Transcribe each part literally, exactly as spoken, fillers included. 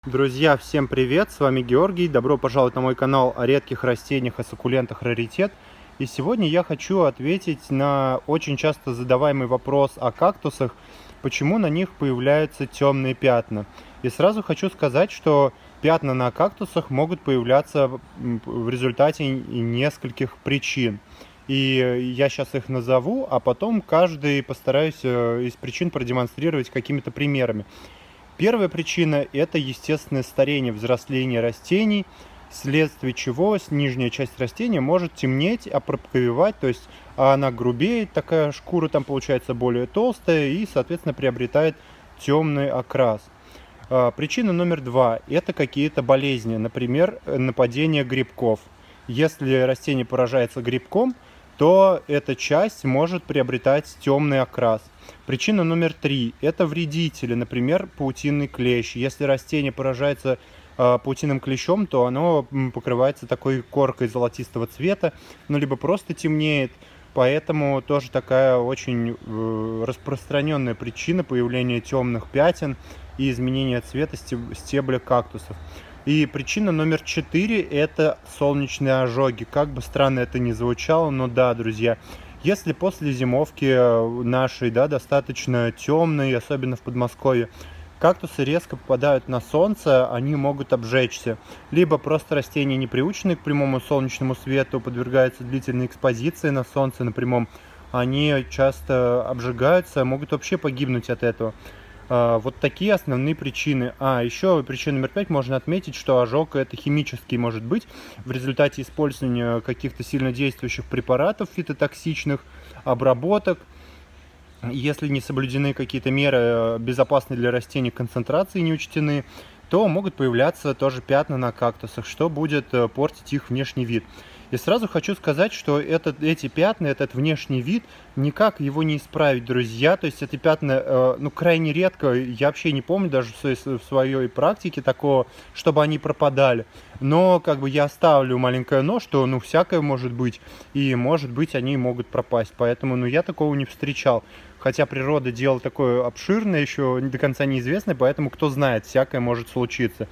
Друзья, всем привет! С вами Георгий. Добро пожаловать на мой канал о редких растениях и суккулентах раритет. И сегодня я хочу ответить на очень часто задаваемый вопрос о кактусах, почему на них появляются темные пятна. И сразу хочу сказать, что пятна на кактусах могут появляться в результате нескольких причин. И я сейчас их назову, а потом каждый постараюсь из причин продемонстрировать какими-то примерами. Первая причина – это естественное старение, взросление растений, вследствие чего нижняя часть растения может темнеть, опробковевать, то есть она грубеет, такая шкура там получается более толстая и, соответственно, приобретает темный окрас. Причина номер два – это какие-то болезни, например, нападение грибков. Если растение поражается грибком, то эта часть может приобретать темный окрас. Причина номер три – это вредители, например, паутинный клещ. Если растение поражается э, паутинным клещом, то оно покрывается такой коркой золотистого цвета, ну, либо просто темнеет. Поэтому тоже такая очень э, распространенная причина появления темных пятен и изменения цвета стебля кактусов. И причина номер четыре – это солнечные ожоги. Как бы странно это ни звучало, но да, друзья, если после зимовки нашей, да, достаточно темной, особенно в Подмосковье, кактусы резко попадают на солнце, они могут обжечься. Либо просто растения, не приученные к прямому солнечному свету, подвергаются длительной экспозиции на солнце на прямом, они часто обжигаются, могут вообще погибнуть от этого. Вот такие основные причины. А еще причина номер пять, можно отметить, что ожог это химический может быть в результате использования каких-то сильно действующих препаратов фитотоксичных, обработок. Если не соблюдены какие-то меры безопасные для растений, концентрации не учтены, то могут появляться тоже пятна на кактусах, что будет портить их внешний вид. И сразу хочу сказать, что этот, эти пятна, этот внешний вид, никак его не исправить, друзья. То есть эти пятна, э, ну, крайне редко, я вообще не помню даже в своей, в своей практике такого, чтобы они пропадали. Но как бы я ставлю маленькое но, что, ну, всякое может быть, и может быть они могут пропасть. Поэтому, ну, я такого не встречал. Хотя природа дело такое обширное, еще до конца неизвестное, поэтому кто знает, всякое может случиться.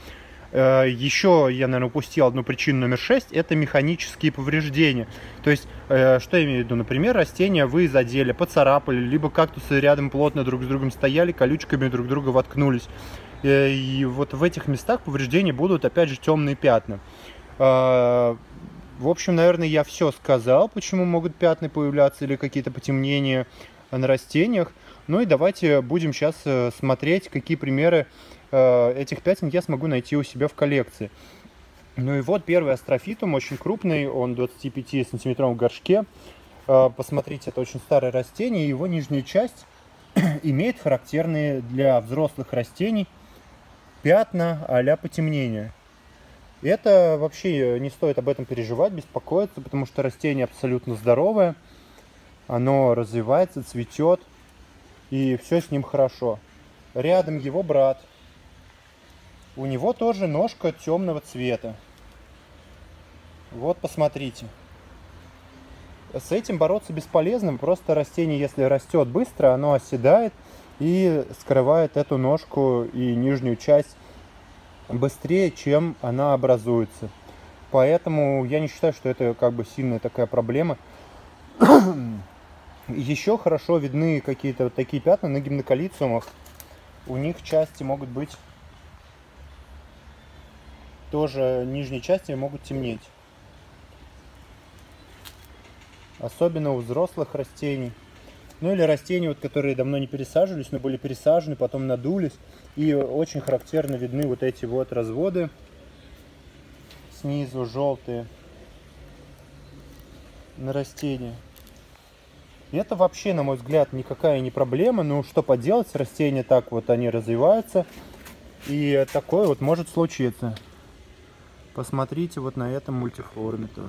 Еще я, наверное, упустил одну причину номер шесть, это механические повреждения. То есть, что я имею в виду? Например, растения вы задели, поцарапали, либо кактусы рядом плотно друг с другом стояли, колючками друг друга воткнулись. И вот в этих местах повреждения будут, опять же, темные пятна. В общем, наверное, я все сказал, почему могут пятна появляться или какие-то потемнения на растениях. Ну и давайте будем сейчас смотреть, какие примеры этих пятен я смогу найти у себя в коллекции. Ну и вот первый астрофитум, очень крупный, он в двадцатипятисантиметровом горшке. Посмотрите, это очень старое растение, его нижняя часть имеет характерные для взрослых растений пятна а-ля потемнения. Это вообще не стоит об этом переживать, беспокоиться, потому что растение абсолютно здоровое, оно развивается, цветет, и все с ним хорошо. Рядом его брат. У него тоже ножка темного цвета. Вот, посмотрите. С этим бороться бесполезно. Просто растение, если растет быстро, оно оседает и скрывает эту ножку и нижнюю часть быстрее, чем она образуется. Поэтому я не считаю, что это как бы сильная такая проблема. Еще хорошо видны какие-то вот такие пятна на гимнокалициумах. У них части могут быть... тоже нижние части могут темнеть. Особенно у взрослых растений. Ну или растения, вот, которые давно не пересаживались, но были пересажены, потом надулись. И очень характерно видны вот эти вот разводы снизу, желтые, на растении. И это вообще, на мой взгляд, никакая не проблема. Ну что поделать, растения так вот они развиваются. И такое вот может случиться. Посмотрите вот на этом мультифлоруме тоже.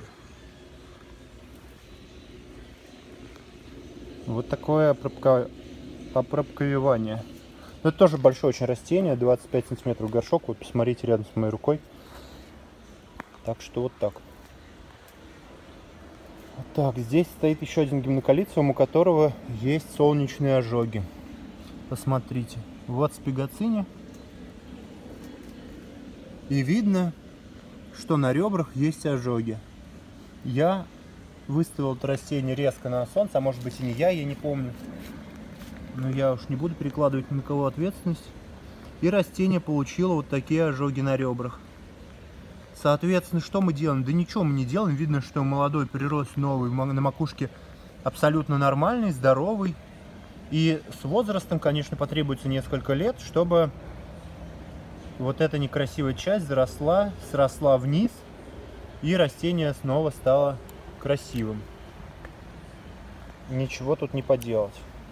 Вот такое опробковевание. Это тоже большое очень растение, двадцать пять сантиметров горшок. Вот посмотрите рядом с моей рукой. Так что вот так. Так, здесь стоит еще один гимнокалициум, у которого есть солнечные ожоги. Посмотрите. Вот спигоциния. И видно, что на ребрах есть ожоги. Я выставил это растение резко на солнце, а может быть и не я, я не помню. Но я уж не буду перекладывать ни на кого ответственность. И растение получило вот такие ожоги на ребрах. Соответственно, что мы делаем? Да ничего мы не делаем. Видно, что молодой прирост новый на макушке абсолютно нормальный, здоровый. И с возрастом, конечно, потребуется несколько лет, чтобы вот эта некрасивая часть заросла, сросла вниз, и растение снова стало красивым. Ничего тут не поделать.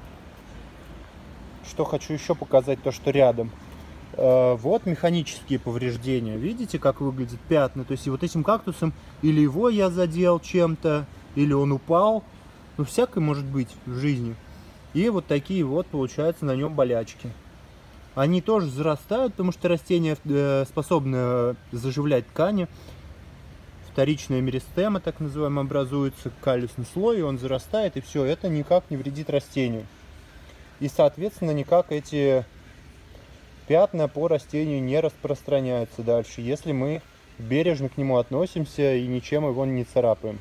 Что хочу еще показать, то что рядом. Вот механические повреждения. Видите, как выглядят пятна? То есть и вот этим кактусом или его я задел чем-то, или он упал. Ну, всякое может быть в жизни. И вот такие вот, получается, на нем болячки. Они тоже зарастают, потому что растение способно заживлять ткани. Вторичная меристема, так называемая, образуется, каллюсный слой, и он зарастает, и все. Это никак не вредит растению. И, соответственно, никак эти пятна по растению не распространяются дальше, если мы бережно к нему относимся и ничем его не царапаем.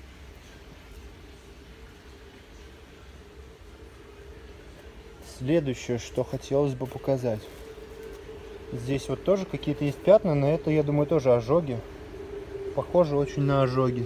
Следующее, что хотелось бы показать. Здесь вот тоже какие-то есть пятна, но это, я думаю, тоже ожоги. Похоже очень на ожоги.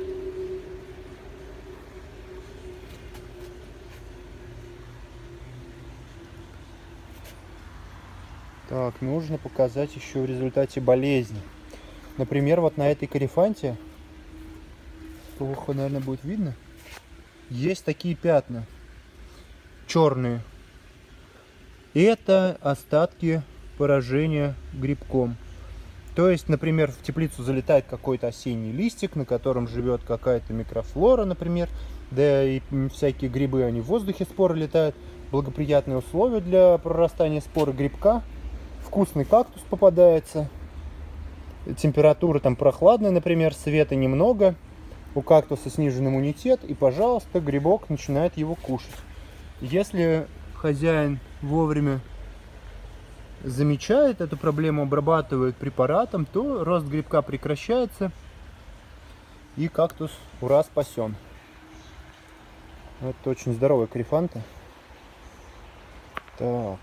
Так, нужно показать еще в результате болезни. Например, вот на этой корефанте, плохо, наверное, будет видно, есть такие пятна черные. И это остатки поражения грибком. То есть, например, в теплицу залетает какой-то осенний листик, на котором живет какая-то микрофлора, например, да и всякие грибы, они в воздухе, споры летают. Благоприятные условия для прорастания споры грибка. Вкусный кактус попадается. Температура там прохладная, например, света немного. У кактуса снижен иммунитет, и, пожалуйста, грибок начинает его кушать. Если хозяин вовремя замечает эту проблему, обрабатывает препаратом, то рост грибка прекращается, и кактус, ура, спасен. Это очень здоровая корефанта. Так,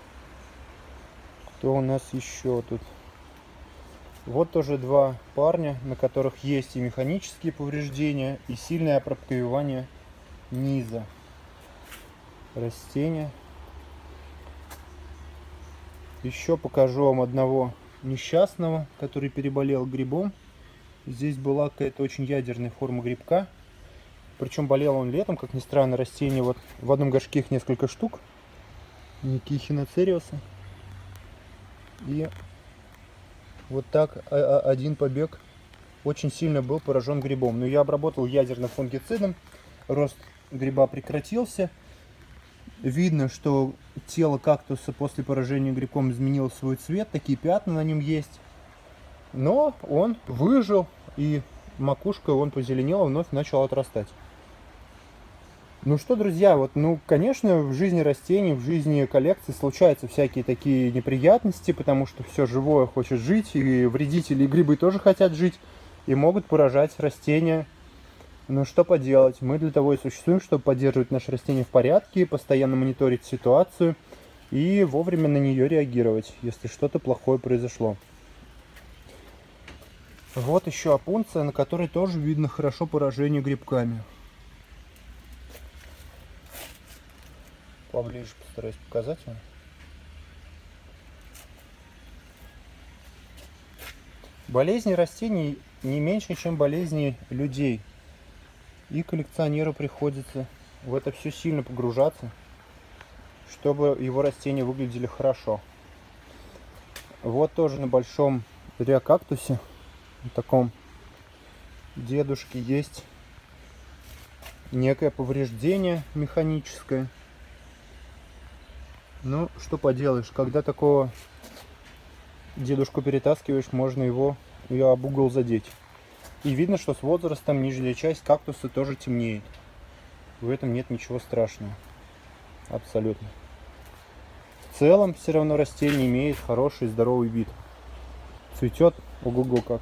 кто у нас еще тут? Вот тоже два парня, на которых есть и механические повреждения, и сильное пропковевание низа растения. Еще покажу вам одного несчастного, который переболел грибом. Здесь была какая-то очень ядерная форма грибка. Причем болел он летом, как ни странно, растение. Вот в одном горшке их несколько штук. Никихиноцериуса. И вот так один побег очень сильно был поражен грибом. Но я обработал ядерным фунгицидом. Рост гриба прекратился. Видно, что тело кактуса после поражения грибком изменило свой цвет. Такие пятна на нем есть. Но он выжил, и макушка он позеленела, вновь начала отрастать. Ну что, друзья, вот, ну, конечно, в жизни растений, в жизни коллекции случаются всякие такие неприятности, потому что все живое хочет жить, и вредители, и грибы тоже хотят жить, и могут поражать растения. Ну что поделать, мы для того и существуем, чтобы поддерживать наши растения в порядке, постоянно мониторить ситуацию и вовремя на нее реагировать, если что-то плохое произошло. Вот еще опунция, на которой тоже видно хорошо поражение грибками. Поближе постараюсь показать вам. Болезни растений не меньше, чем болезни людей. И коллекционеру приходится в это все сильно погружаться, чтобы его растения выглядели хорошо. Вот тоже на большом реокактусе, на таком дедушке, есть некое повреждение механическое. Ну, что поделаешь, когда такого дедушку перетаскиваешь, можно его и об угол задеть. И видно, что с возрастом нижняя часть кактуса тоже темнеет. В этом нет ничего страшного. Абсолютно. В целом, все равно растение имеет хороший здоровый вид. цветет. Ого-го как.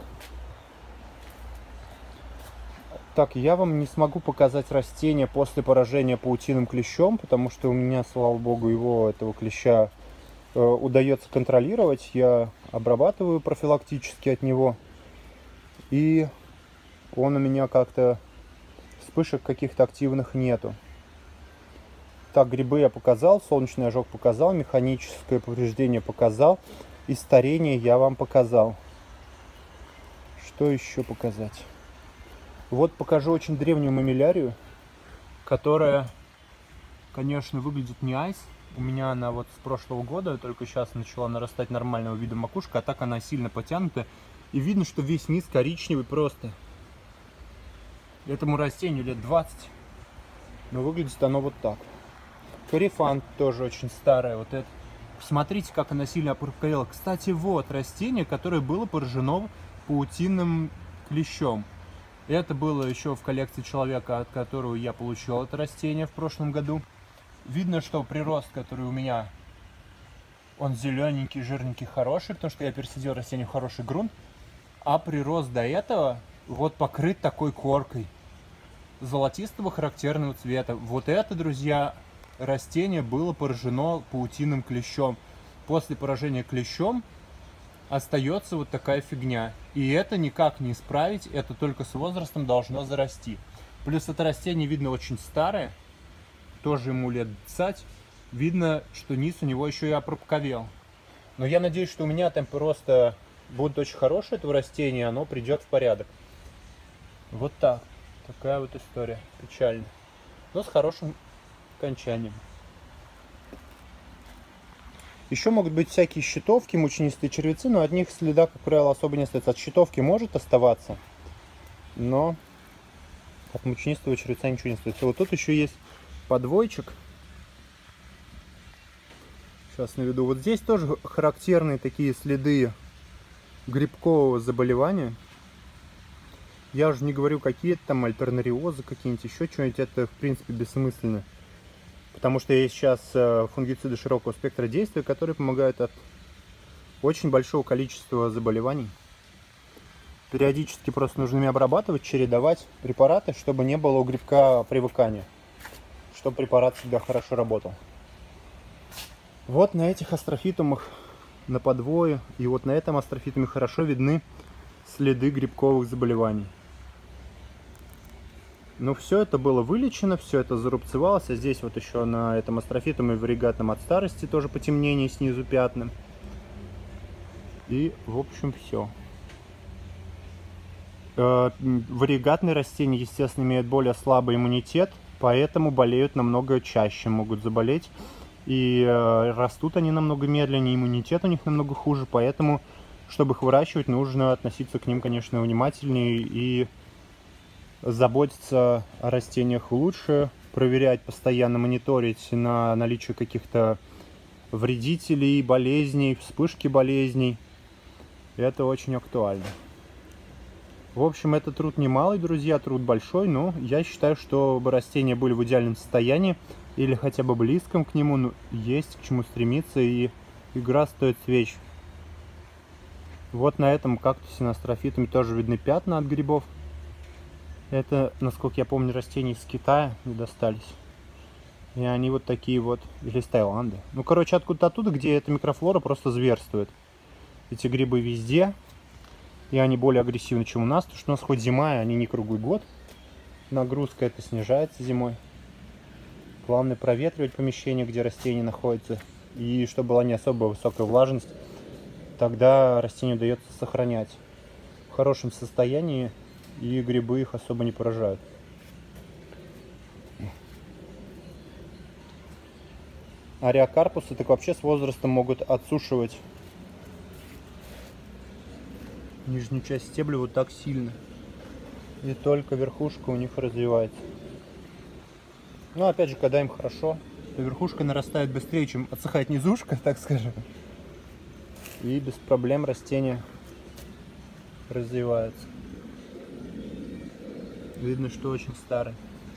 Так, я вам не смогу показать растение после поражения паутинным клещом, потому что у меня, слава богу, его, этого клеща, э, удается контролировать. Я обрабатываю профилактически от него. И он у меня как-то, вспышек каких-то активных нету. Так, грибы я показал, солнечный ожог показал, механическое повреждение показал. И старение я вам показал. Что еще показать? Вот покажу очень древнюю мамилярию, которая, конечно, выглядит не айс. У меня она вот с прошлого года, только сейчас начала нарастать нормального вида макушка, а так она сильно потянута. И видно, что весь низ коричневый просто. Этому растению лет двадцать, но выглядит оно вот так. Корефант тоже очень старое. Вот это. Смотрите, как она сильно опурковела. Кстати, вот растение, которое было поражено паутинным клещом. Это было еще в коллекции человека, от которого я получил это растение в прошлом году. Видно, что прирост, который у меня, он зелененький, жирненький, хороший, потому что я пересадил растение в хороший грунт. А прирост до этого вот покрыт такой коркой золотистого характерного цвета. Вот это, друзья, растение было поражено паутинным клещом. После поражения клещом остается вот такая фигня. И это никак не исправить, это только с возрастом должно зарасти. Плюс это растение, видно, очень старое, тоже ему лет двадцать. Видно, что низ у него еще и опробковел. Но я надеюсь, что у меня темпы роста будут очень хорошие этого растения, оно придет в порядок. Вот так. Такая вот история. Печальная. Но с хорошим окончанием. Еще могут быть всякие щитовки, мучнистые червецы, но от них следа, как правило, особо не остается. От щитовки может оставаться, но от мучнистого червеца ничего не остается. Вот тут еще есть подвойчик. Сейчас наведу. Вот здесь тоже характерные такие следы грибкового заболевания. Я уже не говорю, какие-то там альтернариозы, какие-нибудь еще что-нибудь. Это, в принципе, бессмысленно. Потому что есть сейчас фунгициды широкого спектра действия, которые помогают от очень большого количества заболеваний. Периодически просто нужно ими обрабатывать, чередовать препараты, чтобы не было у грибка привыкания. Чтобы препарат всегда хорошо работал. Вот на этих астрофитумах, на подвое, и вот на этом астрофитуме хорошо видны следы грибковых заболеваний. Но все это было вылечено, все это зарубцевалось. А здесь вот еще на этом астрофитуме варигатном от старости тоже потемнение снизу пятна. И в общем все. Варигатные растения, естественно, имеют более слабый иммунитет, поэтому болеют намного чаще, могут заболеть. И растут они намного медленнее, иммунитет у них намного хуже, поэтому, чтобы их выращивать, нужно относиться к ним, конечно, внимательнее и заботиться о растениях лучше, проверять, постоянно мониторить на наличие каких-то вредителей, болезней, вспышки болезней. Это очень актуально. В общем, это труд немалый, друзья, труд большой, но я считаю, чтобы растения были в идеальном состоянии или хотя бы близком к нему, но есть к чему стремиться, и игра стоит свеч. Вот на этом кактусе на астрофитуме тоже видны пятна от грибов. Это, насколько я помню, растения из Китая не достались. И они вот такие вот, или из Таиланда. Ну, короче, откуда-то оттуда, где эта микрофлора просто зверствует. Эти грибы везде. И они более агрессивны, чем у нас. Потому что у нас хоть зима, и они не круглый год. Нагрузка это снижается зимой. Главное проветривать помещение, где растения находятся. И чтобы была не особо высокая влажность. Тогда растению удается сохранять в хорошем состоянии. И грибы их особо не поражают. Ариокарпусы так вообще с возрастом могут отсушивать нижнюю часть стебля вот так сильно. И только верхушка у них развивается. Но опять же, когда им хорошо, то верхушка нарастает быстрее, чем отсыхает низушка, так скажем. И без проблем растение развивается. Видно, что очень старый.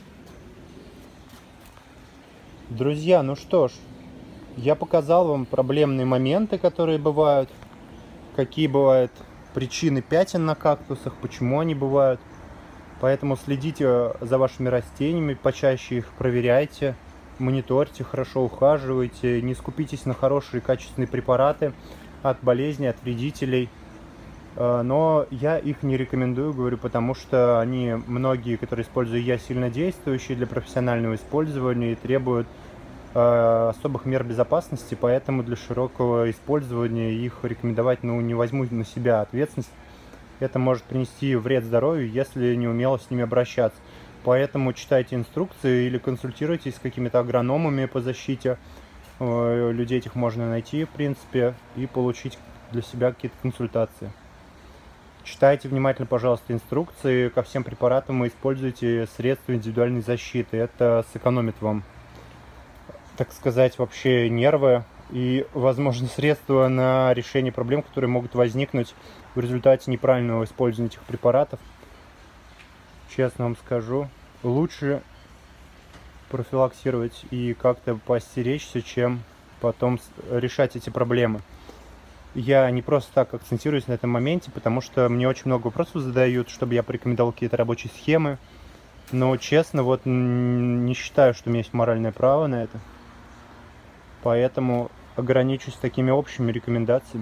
Друзья, ну что ж, я показал вам проблемные моменты, которые бывают, какие бывают причины пятен на кактусах, почему они бывают. Поэтому следите за вашими растениями, почаще их проверяйте, мониторьте, хорошо ухаживайте, не скупитесь на хорошие качественные препараты от болезней, от вредителей. Но я их не рекомендую, говорю, потому что они, многие, которые использую я, сильнодействующие для профессионального использования и требуют э, особых мер безопасности, поэтому для широкого использования их рекомендовать, ну, не возьму на себя ответственность. Это может принести вред здоровью, если не умело с ними обращаться. Поэтому читайте инструкции или консультируйтесь с какими-то агрономами по защите. Э, людей этих можно найти, в принципе, и получить для себя какие-то консультации. Читайте внимательно, пожалуйста, инструкции. Ко всем препаратам и используйте средства индивидуальной защиты. Это сэкономит вам, так сказать, вообще нервы и, возможно, средства на решение проблем, которые могут возникнуть в результате неправильного использования этих препаратов. Честно вам скажу, лучше профилаксировать и как-то поостеречься, чем потом решать эти проблемы. Я не просто так акцентируюсь на этом моменте, потому что мне очень много вопросов задают, чтобы я порекомендовал какие-то рабочие схемы. Но, честно, вот не считаю, что у меня есть моральное право на это. Поэтому ограничусь такими общими рекомендациями.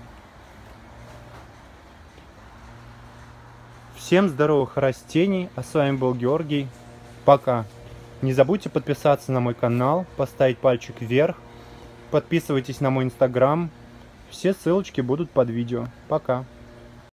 Всем здоровых растений, а с вами был Георгий. Пока. Не забудьте подписаться на мой канал, поставить пальчик вверх, подписывайтесь на мой инстаграм. Все ссылочки будут под видео. Пока.